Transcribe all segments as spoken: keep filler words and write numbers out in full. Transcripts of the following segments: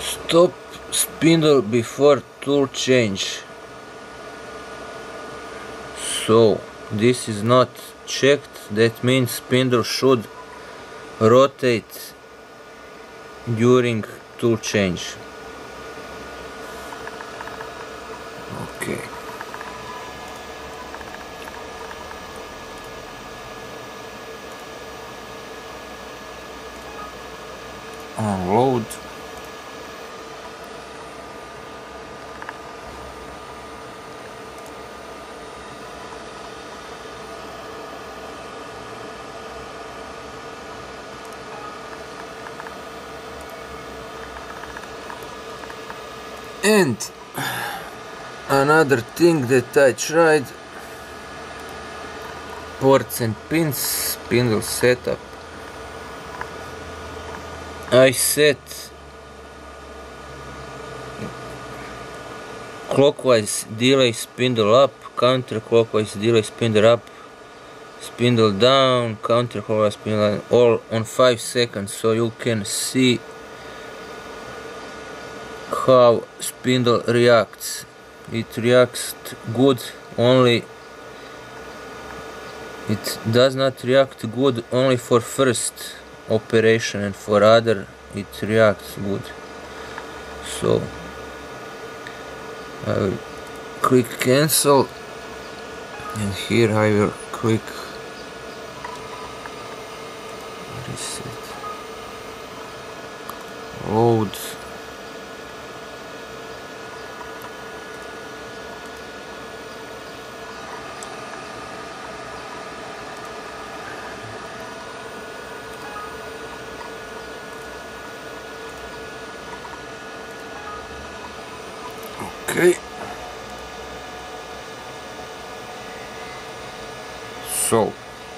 Stop spindle before tool change. So this is not checked. That means spindle should rotate during tool change. Okay. Unload. And another thing that I tried, ports and pins, spindle setup. I set clockwise delay spindle up, counterclockwise delay spindle up, spindle down, counterclockwise spindle down, all on five seconds, so you can see how spindle reacts. It reacts good only, it does not react good only for first operation, and for other it reacts good. So I will click cancel, and here I will click reset, load. Okay, so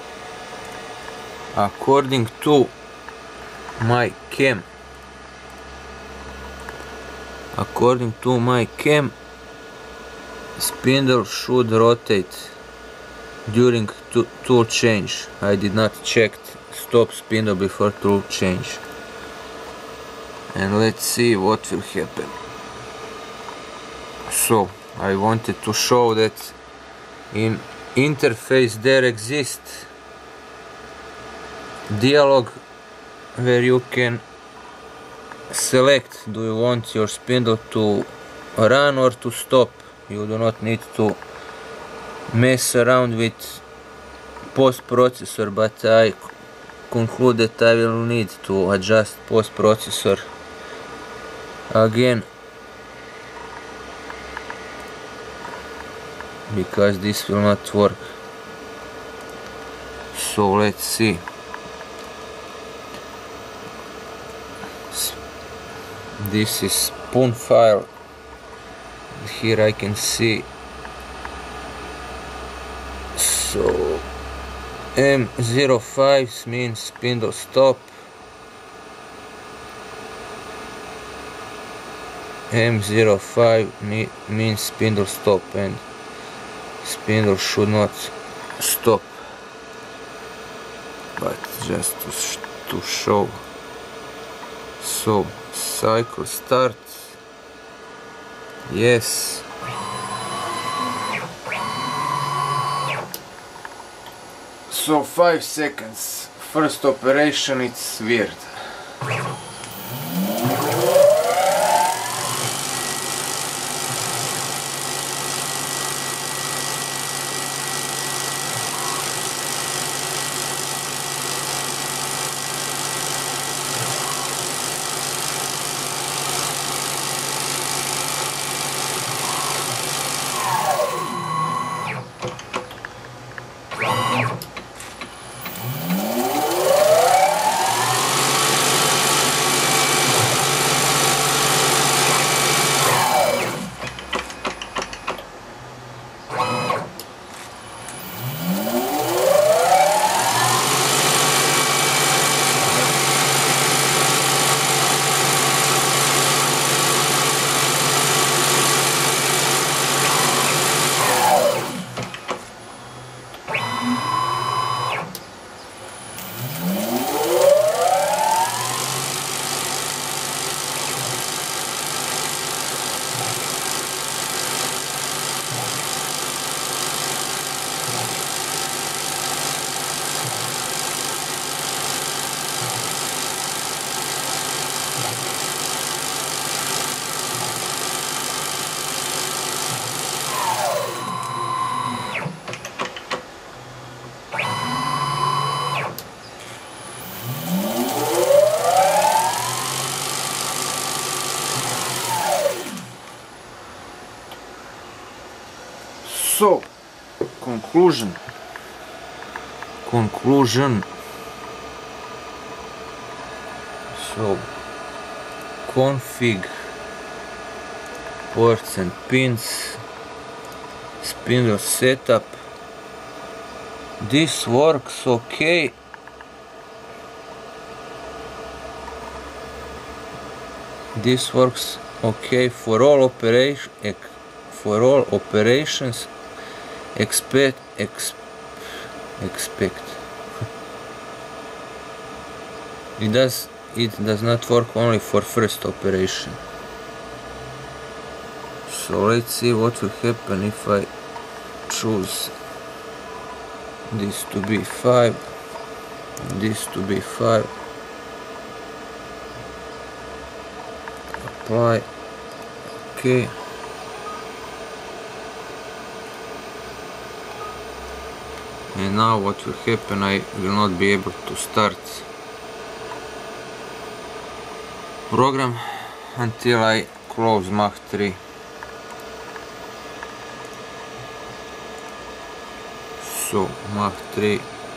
according to my cam, according to my cam, spindle should rotate during tool change. I did not check stop spindle before tool change, and let's see what will happen. So I wanted to show that in interface there exists dialog where you can select, do you want your spindle to run or to stop. You do not need to mess around with post processor, but I conclude that I will need to adjust post processor again, because this will not work. So let's see. This is spoon file. Here I can see. So M zero five means spindle stop. M zero five me means spindle stop, and spindle should not stop, but just to, sh to show. So cycle start, yes. So five seconds, first operation, it's weird. So, conclusion. Conclusion. So, config, ports and pins, spindle setup. This works okay. This works okay for all operation for all operations expect ex, expect it does it does not work only for first operation. So let's see what will happen if I choose this to be five, this to be five. Apply. Okay. And now what will happen, I will not be able to start program until I close Mach three. So Mach three.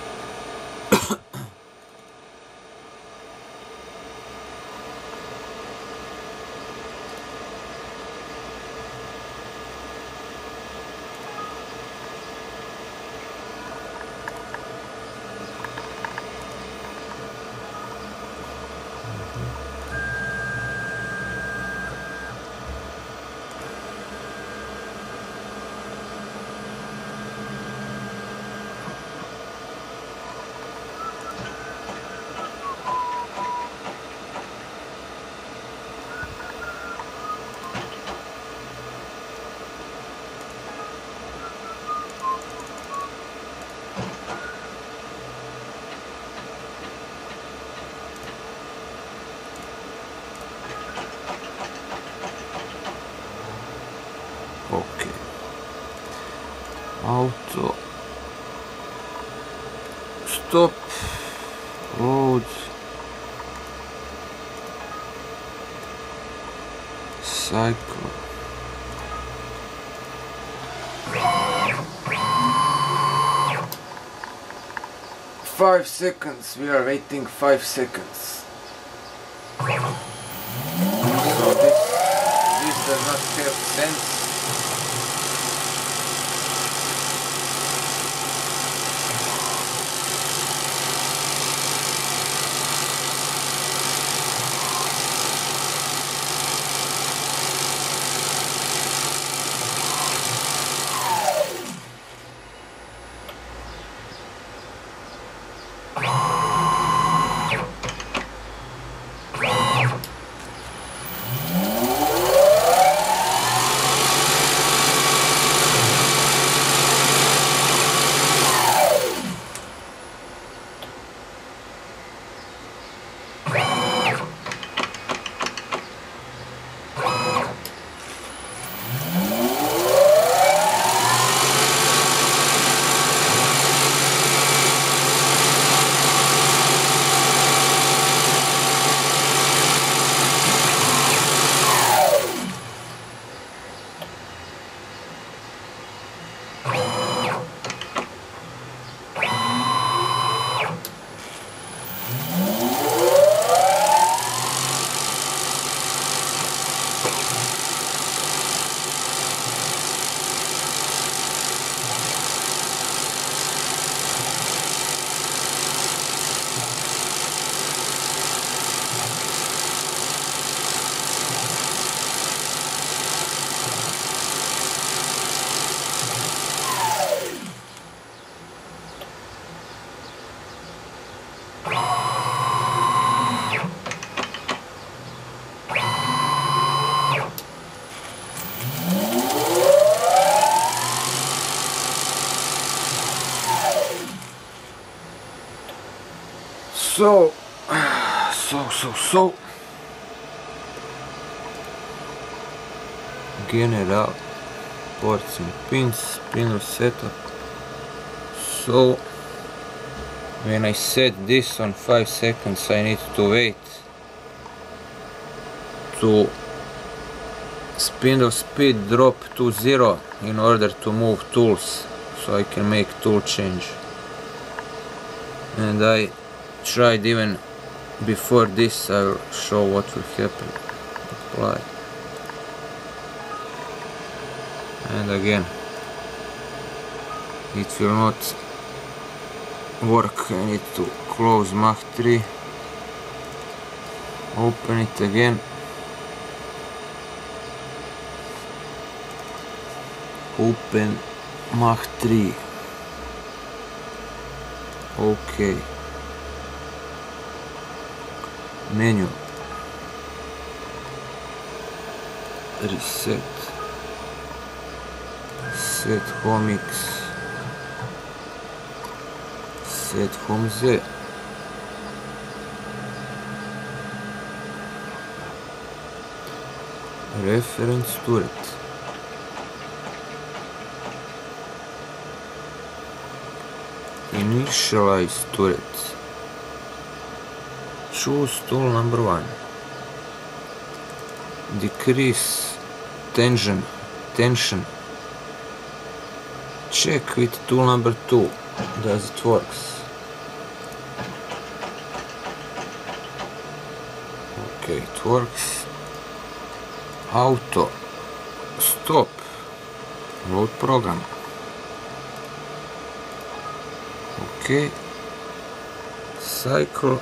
Okay. Auto. Stop. Load. Cycle. Five seconds. We are waiting five seconds. So this, this does not have sense. So, so, so, so, general ports and pins, spindle setup. So, when I set this on five seconds, I need to wait to spindle speed drop to zero in order to move tools, so I can make tool change. And I tried even before this. I will show what will happen. Apply. And again it will not work. I need to close Mach three, open it again, open Mach three, OK, menu, reset, set home X, set home Z, reference turret, initialize turret, choose tool number one, decrease tension, tension, check with tool number two, does it works. Okay, it works. Auto, stop, load program. Okay, cycle,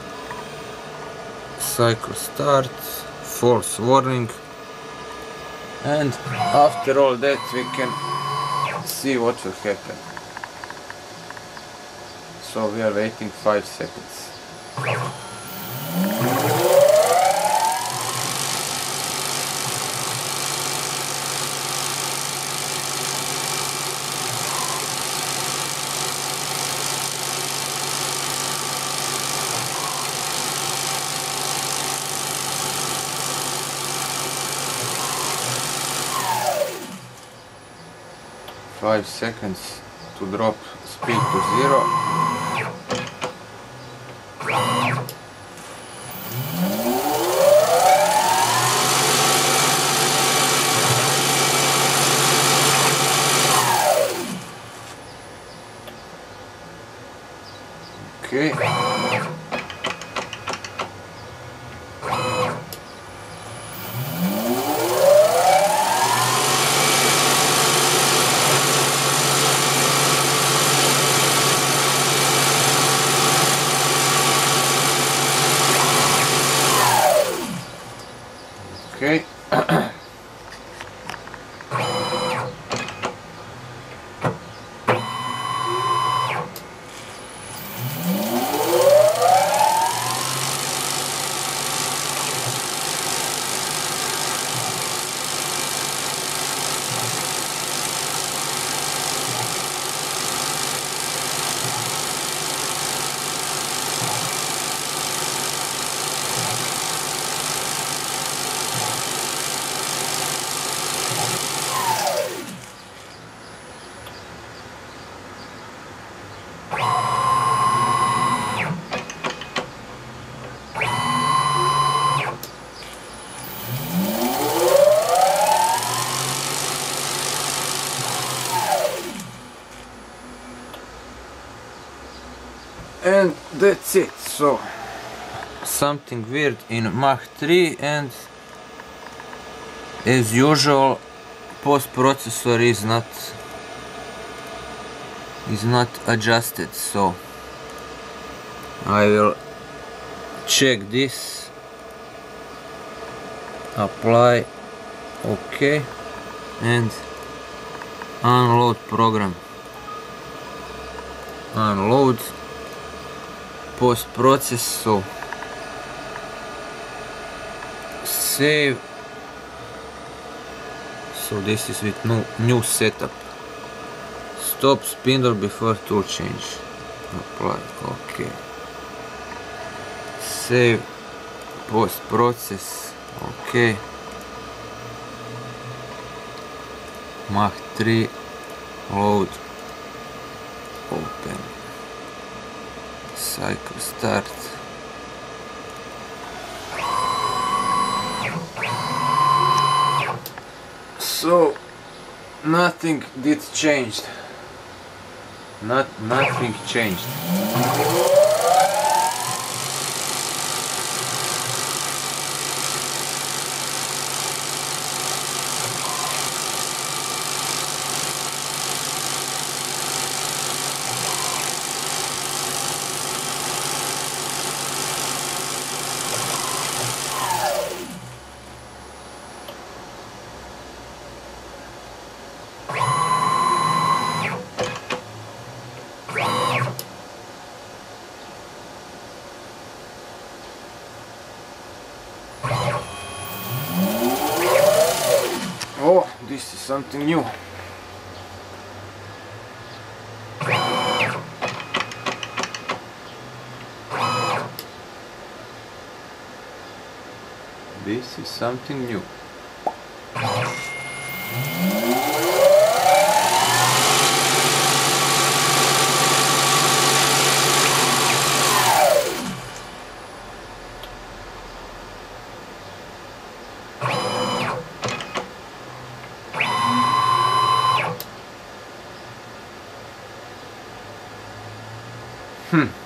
cycle start, false warning, and after all that we can see what will happen. So we are waiting five seconds. Five seconds to drop speed to zero. Okay. Okay. And that's it. So something weird in Mach three, and as usual post processor is not is not adjusted, so I will check this, apply, OK, and unload program, unload post process, so save. So this is with new, new setup. Stop spindle before tool change. Apply, OK. Save post process, OK. Mach three, load, open. Cycle start. So nothing did changed. Not nothing changed. Oh, this is something new. This is something new. Hmm.